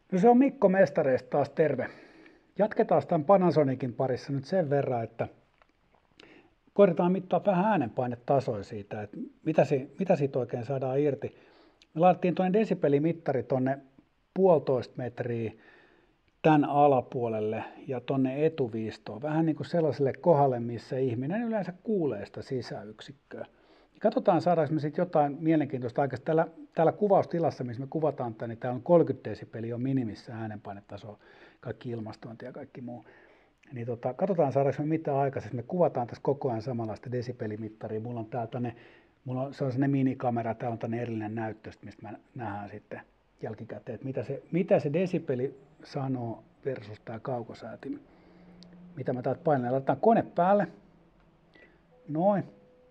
No se on Mikko Mestareista taas terve. Jatketaan tämän Panasonicin parissa nyt sen verran, että koitetaan mittaa vähän äänenpainetasoja siitä, että mitä siitä oikein saadaan irti. Me laitettiin tuonne desibelimittari tuonne 1,5 metriä tämän alapuolelle ja tuonne etuviistoon, vähän niin kuin sellaiselle kohdalle, missä ihminen yleensä kuulee sitä sisäyksikköä. Katsotaan, saadaanko me sitten jotain mielenkiintoista aikaa. Täällä kuvaustilassa, missä me kuvataan tätä, niin täällä on 30 desibeliä on minimissä äänenpainetaso, kaikki ilmastointi ja kaikki muu. Niin katsotaan, saadaanko me mitään aikaisemmin. Me kuvataan tässä koko ajan samanlaista desibelimittaria. Mulla on täällä se on sellainen minikamera, täällä on tänne erillinen näyttö, mistä me nähdään sitten jälkikäteen, että mitä se desibeli sanoo versus tämä kaukosäätin. Mitä mä täältä painan. Laitetaan kone päälle. Noin.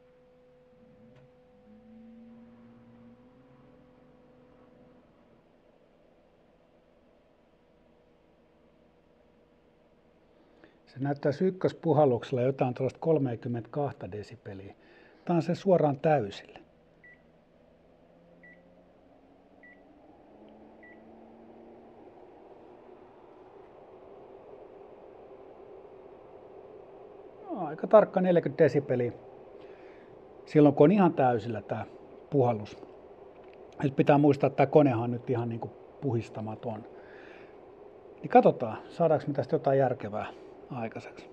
Se näyttäisi ykköspuhalluksella jotain tuollaista 32 desibeliä. Otetaan se suoraan täysille. Aika tarkka 40 desibeliä silloin, kun on ihan täysillä tämä puhallus. Nyt pitää muistaa, että tämä konehan on nyt ihan niin kuin puhistamaton. Niin katsotaan, saadaanko me tästä jotain järkevää aikaiseksi.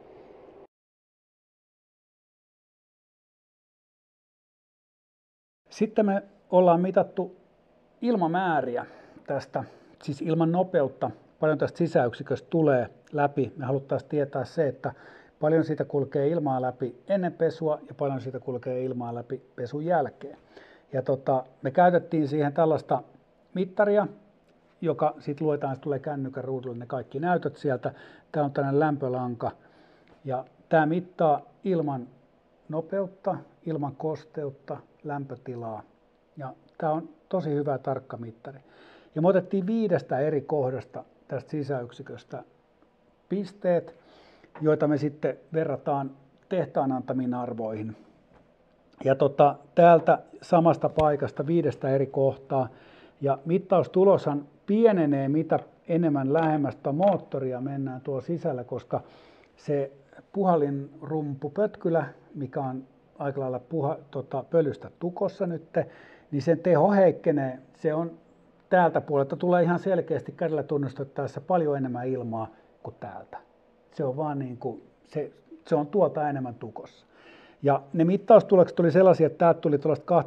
Sitten me ollaan mitattu ilmamääriä tästä, siis ilman nopeutta, paljon tästä sisäyksiköstä tulee läpi. Me haluttaisiin tietää se, että paljon siitä kulkee ilmaa läpi ennen pesua ja paljon siitä kulkee ilmaa läpi pesun jälkeen. Ja me käytettiin siihen tällaista mittaria, joka sitten luetaan, että tulee kännykän ruudulle ne kaikki näytöt sieltä. Tämä on tällainen lämpölanka ja tämä mittaa ilman nopeutta, ilman kosteutta, lämpötilaa. Ja tämä on tosi hyvä tarkka mittari. Ja me otettiin 5 eri kohdasta tästä sisäyksiköstä pisteet, joita me sitten verrataan tehtaan antamiin arvoihin. Ja täältä samasta paikasta 5 eri kohtaa. Ja mittaustuloshan pienenee, mitä enemmän lähemmästä moottoria mennään tuolla sisällä, koska se puhallinrumpupötkylä, mikä on aika lailla pölystä tukossa nyt, niin sen teho heikkenee. Se on täältä puolelta tulee ihan selkeästi kädellä tunnistettaessa paljon enemmän ilmaa kuin täältä. Se on vaan niin kuin, se on tuolta enemmän tukossa. Ja ne mittaustulokset tuli sellaisia, että täältä tuli tuollaista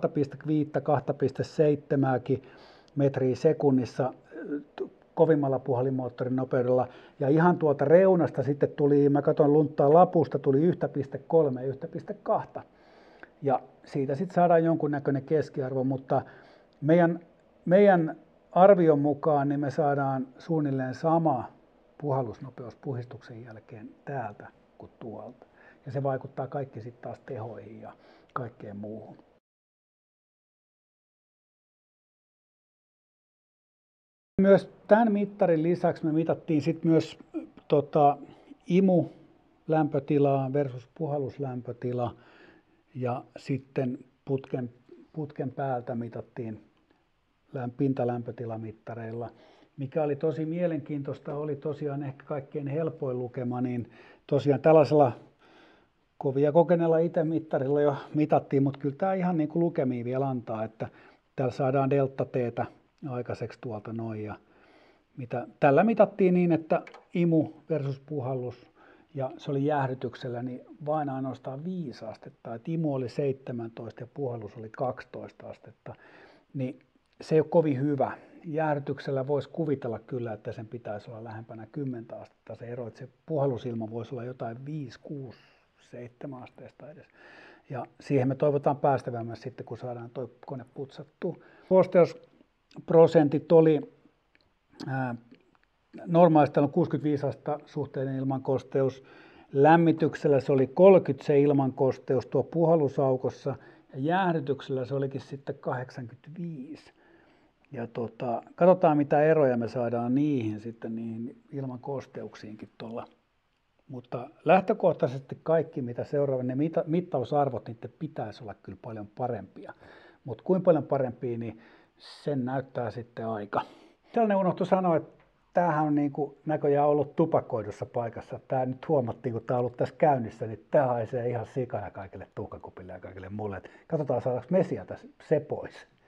2,5-2,7 metriä sekunnissa kovimmalla puhallinmoottorin nopeudella. Ja ihan tuolta reunasta sitten tuli, mä katson lunttaa lapusta, tuli 1,3-1,2. Ja siitä sitten saadaan jonkunnäköinen keskiarvo, mutta meidän arvion mukaan niin me saadaan suunnilleen sama puhallusnopeus puhistuksen jälkeen täältä kuin tuolta. Ja se vaikuttaa kaikki sitten taas tehoihin ja kaikkeen muuhun. Myös tämän mittarin lisäksi me mitattiin sitten myös imu-lämpötilaa versus puhalluslämpötila ja sitten putken päältä mitattiin pintalämpötilamittareilla. Mikä oli tosi mielenkiintoista, oli tosiaan ehkä kaikkein helpoin lukema, niin tosiaan tällaisella kovia kokeneella IT-mittarilla jo mitattiin, mutta kyllä tämä ihan niin kuin lukemia vielä antaa, että täällä saadaan delta T:tä aikaiseksi tuolta noin. Ja tällä mitattiin niin, että imu versus puhallus ja se oli jäähdytyksellä niin vain ainoastaan 5 astetta, että imu oli 17 ja puhallus oli 12 astetta, niin se ei ole kovin hyvä. Jäähdytyksellä voisi kuvitella kyllä, että sen pitäisi olla lähempänä 10 astetta se ero, että se puhallusilma voisi olla jotain 5, 6, 7 asteesta edes. Ja siihen me toivotaan päästävämmässä sitten, kun saadaan tuo kone putsattua. Kosteusprosentit oli normaalisti on 65 astetta suhteellinen ilmankosteus. Lämmityksellä se oli 30 se ilmankosteus tuo puhallusaukossa ja jäähdytyksellä se olikin sitten 85. Ja katsotaan mitä eroja me saadaan niihin sitten niihin ilmankosteuksiinkin tuolla. Mutta lähtökohtaisesti kaikki mitä seuraavat, ne mittausarvot, niiden pitäisi olla kyllä paljon parempia. Mutta kuinka paljon parempia, niin sen näyttää sitten aika. Tällainen unohtui sanoa, että tämähän on niin kuin näköjään ollut tupakoidussa paikassa. Tämä nyt huomattiin, kun tämä on ollut tässä käynnissä, niin tämä haisee ihan sikana kaikille tuhkakupille ja kaikille mulle. Et katsotaan, saadaanko me sieltä se pois.